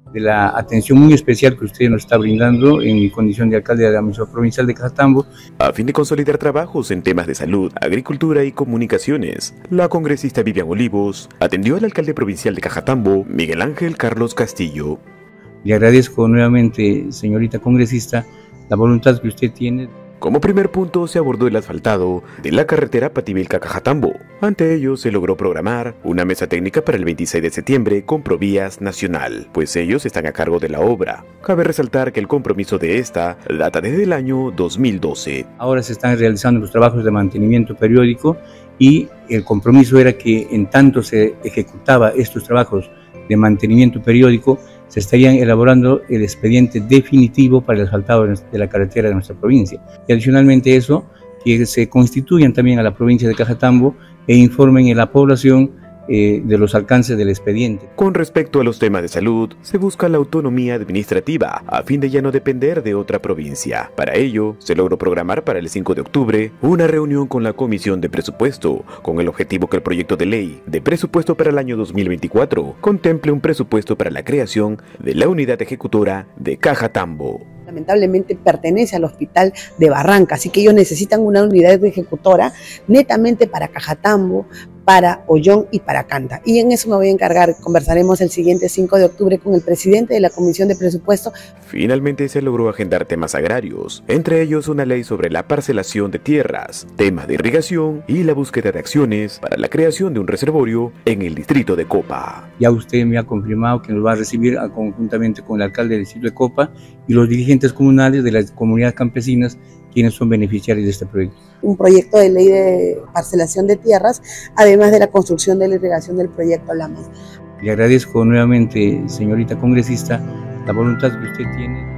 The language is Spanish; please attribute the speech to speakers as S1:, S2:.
S1: de la atención muy especial que usted nos está brindando en mi condición de alcalde de la Administración Provincial de Cajatambo.
S2: A fin de consolidar trabajos en temas de salud, agricultura y comunicaciones, la congresista Vivian Olivos atendió al alcalde provincial de Cajatambo, Miguel Ángel Carlos Castillo.
S1: Le agradezco nuevamente, señorita congresista, la voluntad que usted tiene.
S2: Como primer punto se abordó el asfaltado de la carretera Pativilca-Cajatambo. Ante ello se logró programar una mesa técnica para el 26 de septiembre con Provías Nacional, pues ellos están a cargo de la obra. Cabe resaltar que el compromiso de esta data desde el año 2012.
S1: Ahora se están realizando los trabajos de mantenimiento periódico y el compromiso era que en tanto se ejecutaba estos trabajos de mantenimiento periódico, se estarían elaborando el expediente definitivo para el asfaltado de la carretera de nuestra provincia. Y adicionalmente eso, que se constituyan también a la provincia de Cajatambo e informen a la población de los alcances del expediente.
S2: Con respecto a los temas de salud, se busca la autonomía administrativa a fin de ya no depender de otra provincia. Para ello, se logró programar para el 5 de octubre una reunión con la Comisión de Presupuesto, con el objetivo que el proyecto de ley de presupuesto para el año 2024 contemple un presupuesto para la creación de la unidad ejecutora de Cajatambo.
S3: Lamentablemente pertenece al hospital de Barranca, así que ellos necesitan una unidad ejecutora netamente para Cajatambo, para Ollón y para Canta. Y en eso me voy a encargar. Conversaremos el siguiente 5 de octubre con el presidente de la Comisión de Presupuesto.
S2: Finalmente se logró agendar temas agrarios, entre ellos una ley sobre la parcelación de tierras, temas de irrigación y la búsqueda de acciones para la creación de un reservorio en el distrito de Copa.
S1: Ya usted me ha confirmado que nos va a recibir conjuntamente con el alcalde del distrito de Copa y los dirigentes comunales de las comunidades campesinas, quienes son beneficiarios de este proyecto.
S3: Un proyecto de ley de parcelación de tierras, además de la construcción de la irrigación del proyecto Lamas.
S1: Le agradezco nuevamente, señorita congresista, la voluntad que usted tiene.